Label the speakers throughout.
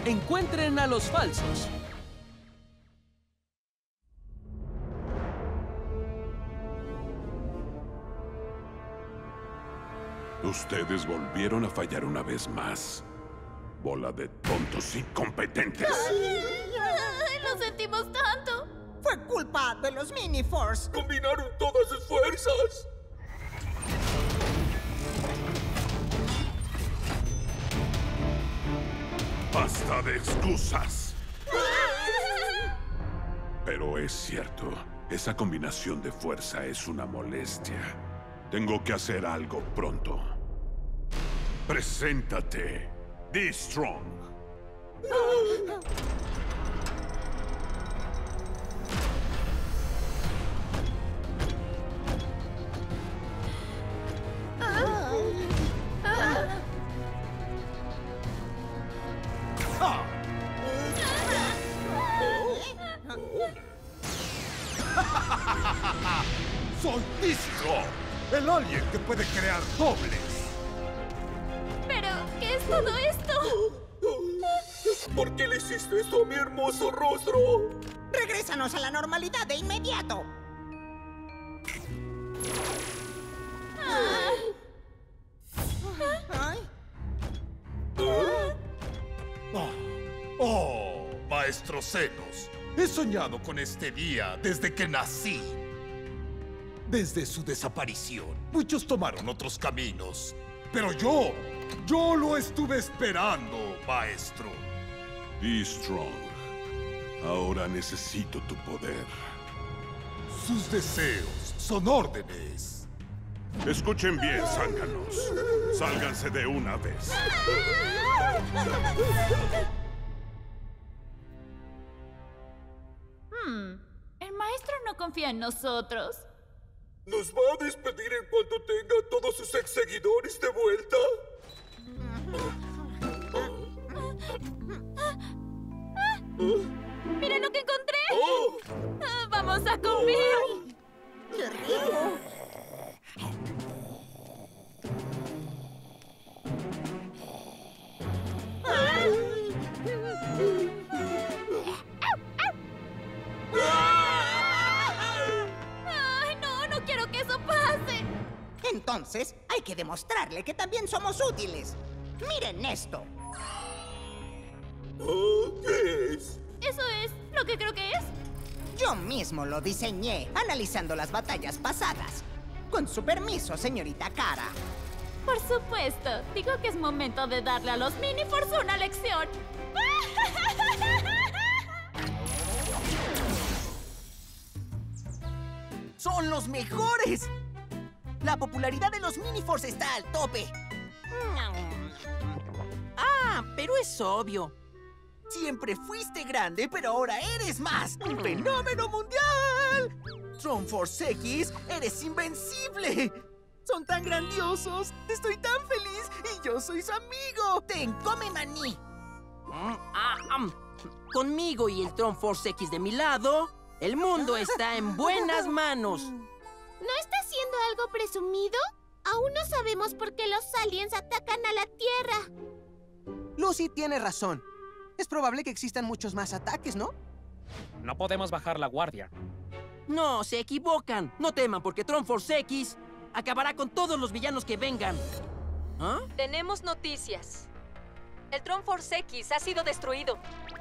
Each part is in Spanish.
Speaker 1: Encuentren a los falsos.
Speaker 2: Ustedes volvieron a fallar una vez más. Bola de tontos incompetentes.
Speaker 3: ¡Ay, lo sentimos tanto!
Speaker 4: Fue culpa de los Mini-Force.
Speaker 5: Combinaron todas sus fuerzas.
Speaker 2: ¡Basta de excusas! Pero es cierto, esa combinación de fuerza es una molestia. Tengo que hacer algo pronto. ¡Preséntate, D-Strong!
Speaker 6: ¡Soy D-Strong! ¡El alien que puede crear dobles!
Speaker 3: ¿Pero qué es todo esto?
Speaker 5: ¿Por qué le hiciste esto a mi hermoso rostro?
Speaker 4: ¡Regrésanos a la normalidad de inmediato! Ay.
Speaker 6: ¡Oh, maestro Zenos! He soñado con este día desde que nací. Desde su desaparición, muchos tomaron otros caminos. Pero yo lo estuve esperando, maestro.
Speaker 2: D-Strong, ahora necesito tu poder.
Speaker 6: Sus deseos son órdenes.
Speaker 2: Escuchen bien, zánganos. Sálganse de una vez.
Speaker 3: El maestro no confía en nosotros.
Speaker 5: ¿Nos va a despedir en cuanto tenga a todos sus ex seguidores de vuelta?
Speaker 3: ¡Mira lo que encontré!
Speaker 5: ¡Oh!
Speaker 3: ¡Vamos a comer!
Speaker 4: ¡Qué rico!
Speaker 3: ¡Ay, no! ¡No quiero que eso pase!
Speaker 4: Entonces, hay que demostrarle que también somos útiles. ¡Miren esto!
Speaker 5: Oh, ¿qué es?
Speaker 3: ¿Eso es lo que creo que es?
Speaker 4: Yo mismo lo diseñé, analizando las batallas pasadas. Con su permiso, señorita Kara.
Speaker 3: Por supuesto. Digo que es momento de darle a los Mini-Force una lección.
Speaker 7: ¡Son los mejores! La popularidad de los Mini-Force está al tope. Ah, pero es obvio. Siempre fuiste grande, pero ahora eres más. ¡Un fenómeno mundial! Tron Force X, eres invencible. Son tan grandiosos. Estoy tan feliz y yo soy su amigo. Ten, come maní. Conmigo y el Tron Force X de mi lado, el mundo está en buenas manos.
Speaker 3: ¿No está haciendo algo presumido? Aún no sabemos por qué los aliens atacan a la Tierra.
Speaker 7: Lucy tiene razón. Es probable que existan muchos más ataques, ¿no?
Speaker 1: No podemos bajar la guardia.
Speaker 7: No, se equivocan. No teman, porque Tron Force X acabará con todos los villanos que vengan. ¿Ah?
Speaker 8: Tenemos noticias. El Tron Force X ha sido destruido.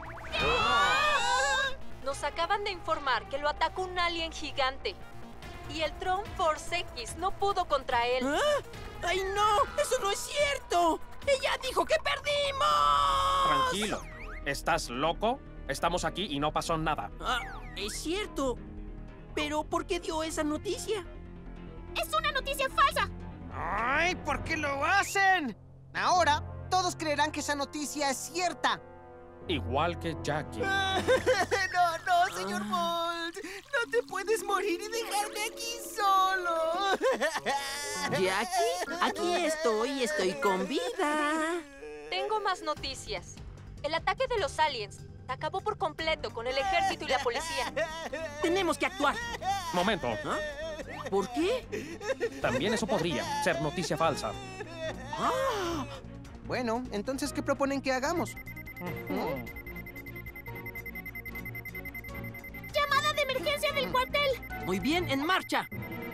Speaker 8: Nos acaban de informar que lo atacó un alien gigante. Y el Tron Force X no pudo contra él.
Speaker 7: ¿Ah? ¡Ay, no! ¡Eso no es cierto! ¡Ella dijo que perdimos!
Speaker 1: Tranquilo. ¿Estás loco? Estamos aquí y no pasó nada.
Speaker 7: Ah, es cierto. ¿Pero por qué dio esa noticia?
Speaker 3: ¡Es una noticia falsa!
Speaker 7: ¡Ay! ¿Por qué lo hacen? Ahora, todos creerán que esa noticia es cierta.
Speaker 1: Igual que Jackie.
Speaker 7: No, señor Bolt. No te puedes morir y dejarme aquí solo. Jackie, aquí estoy con vida.
Speaker 8: Tengo más noticias. El ataque de los aliens acabó por completo con el ejército y la policía.
Speaker 7: Tenemos que actuar.
Speaker 1: Momento.
Speaker 7: ¿Ah? ¿Por qué?
Speaker 1: También eso podría ser noticia falsa.
Speaker 7: Ah. Bueno, entonces, ¿qué proponen que hagamos?
Speaker 3: ¡Llamada de emergencia del cuartel!
Speaker 7: Muy bien, en marcha.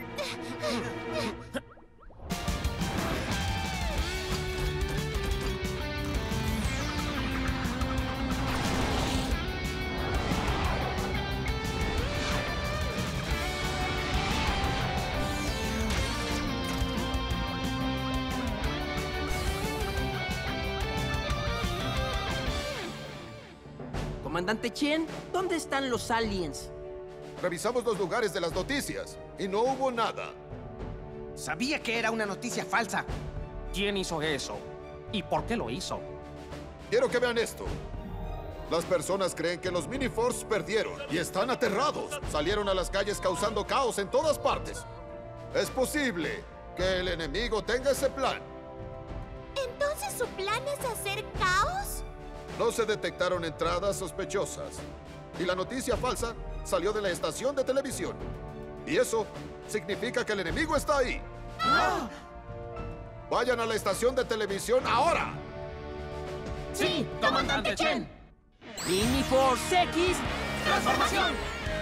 Speaker 7: Comandante Chen, ¿dónde están los aliens?
Speaker 9: Revisamos los lugares de las noticias y no hubo nada.
Speaker 10: Sabía que era una noticia falsa.
Speaker 1: ¿Quién hizo eso? ¿Y por qué lo hizo?
Speaker 9: Quiero que vean esto. Las personas creen que los Mini-Force perdieron y están aterrados. Salieron a las calles causando caos en todas partes. Es posible que el enemigo tenga ese plan.
Speaker 3: ¿Entonces su plan es hacer caos?
Speaker 9: No se detectaron entradas sospechosas. Y la noticia falsa salió de la estación de televisión. Y eso significa que el enemigo está ahí.
Speaker 3: ¡Ah!
Speaker 9: Vayan a la estación de televisión ahora.
Speaker 7: ¡Sí, Comandante Chen! ¡Mini-Force X! ¡Transformación!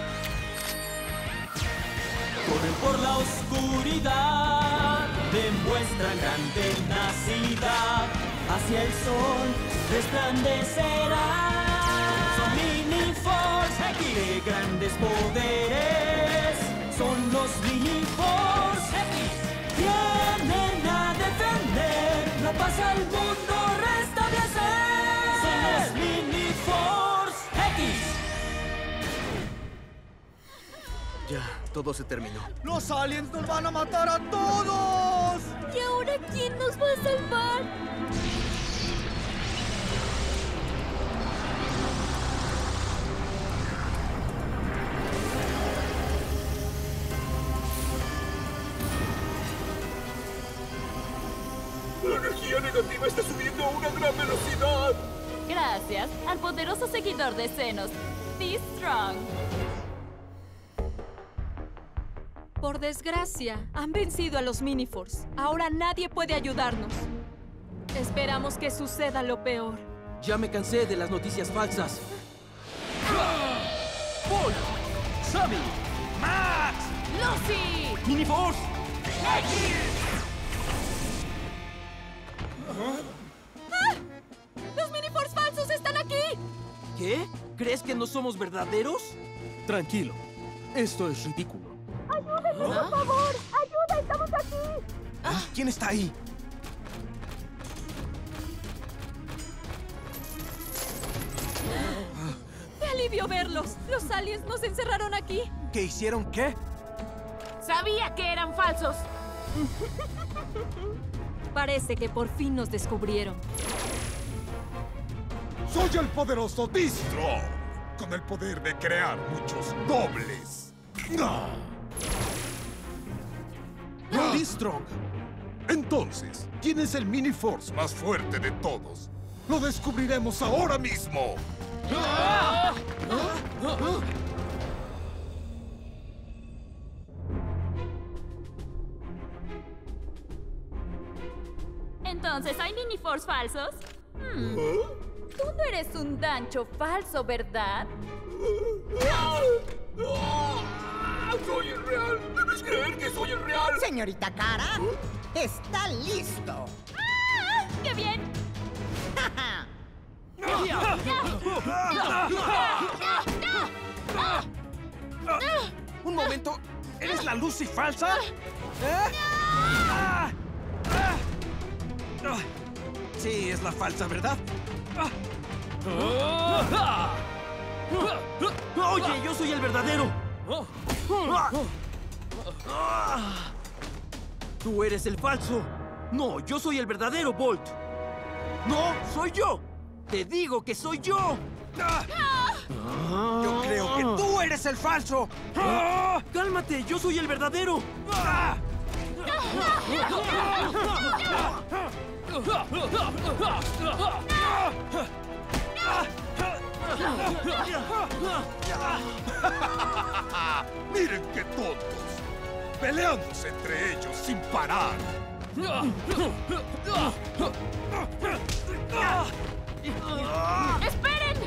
Speaker 11: Corren por la oscuridad, demuestran gran tenacidad. Hacia el sol resplandecerá. Son Mini-Force X de grandes poderes. Son los Mini-Force X. Vienen a defender, no pasa el mundo restablecer. Son los Mini-Force X.
Speaker 7: Ya, todo se terminó.
Speaker 10: ¡Los aliens nos van a matar a todos!
Speaker 3: ¿Y ahora quién nos va a salvar?
Speaker 5: La energía negativa está subiendo a una gran velocidad.
Speaker 8: Gracias al poderoso seguidor de Xenos, Be Strong. Por desgracia, han vencido a los Mini-Force. Ahora nadie puede ayudarnos. Esperamos que suceda lo peor.
Speaker 7: Ya me cansé de las noticias falsas. ¡Paul! ¡Sammy! ¡Max!
Speaker 8: ¡Lucy!
Speaker 7: ¡Mini-Force!
Speaker 8: ¡Ah! ¡Los Mini-Force falsos están aquí!
Speaker 7: ¿Qué? ¿Crees que no somos verdaderos?
Speaker 1: Tranquilo. Esto es ridículo.
Speaker 3: ¡Ayúdenos, por favor! ¡Ayuda! ¡Estamos aquí!
Speaker 10: ¿Quién está ahí?
Speaker 8: ¡Qué alivio verlos! Los aliens nos encerraron aquí.
Speaker 10: ¿Qué hicieron qué?
Speaker 8: ¡Sabía que eran falsos! Parece que por fin nos descubrieron.
Speaker 6: Soy el poderoso D-Strong, con el poder de crear muchos dobles. D-Strong. Entonces, ¿quién es el Mini-Force más fuerte de todos? Lo descubriremos ahora mismo.
Speaker 8: Entonces, ¿hay Mini-Force falsos? Tú no eres un Dancho falso, ¿verdad?
Speaker 5: ¡Soy el real! ¡Debes creer que soy el real!
Speaker 4: Señorita Cara, está listo.
Speaker 8: ¡Ah! ¡Qué bien!
Speaker 10: Un momento, ¿eres la Lucy falsa? Sí, es la falsa, ¿verdad?
Speaker 7: Oye, yo soy el verdadero. Tú eres el falso. No, yo soy el verdadero, Bolt. No, soy yo. Te digo que soy yo.
Speaker 10: Yo creo que tú eres el falso.
Speaker 7: Cálmate, yo soy el verdadero.
Speaker 6: ¡Miren qué tontos! Peleándose entre ellos sin parar.
Speaker 12: ¡Esperen!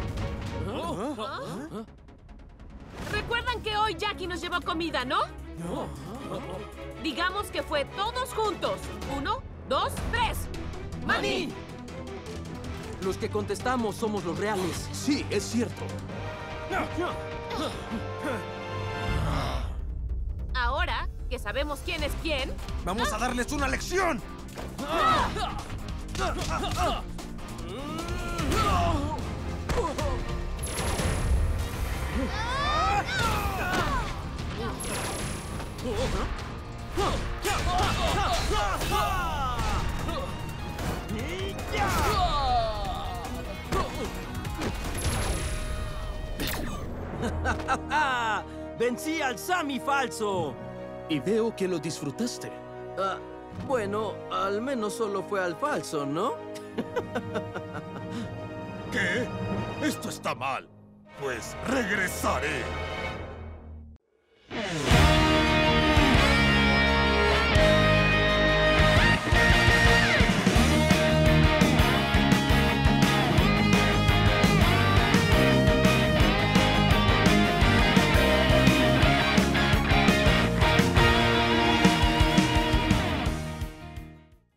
Speaker 12: ¿Recuerdan que hoy Jackie nos llevó comida, no? Digamos que fue todos juntos. 1, 2, 3. ¡Maní!
Speaker 10: Los que contestamos somos los reales.
Speaker 13: Sí, es cierto.
Speaker 12: Ahora que sabemos quién es quién...
Speaker 10: ¡Vamos a darles una lección!
Speaker 11: ¡Vencí al Sammy falso!
Speaker 13: Y veo que lo disfrutaste.
Speaker 11: Bueno, al menos solo fue al falso, ¿no?
Speaker 6: ¿Qué? Esto está mal. Pues regresaré.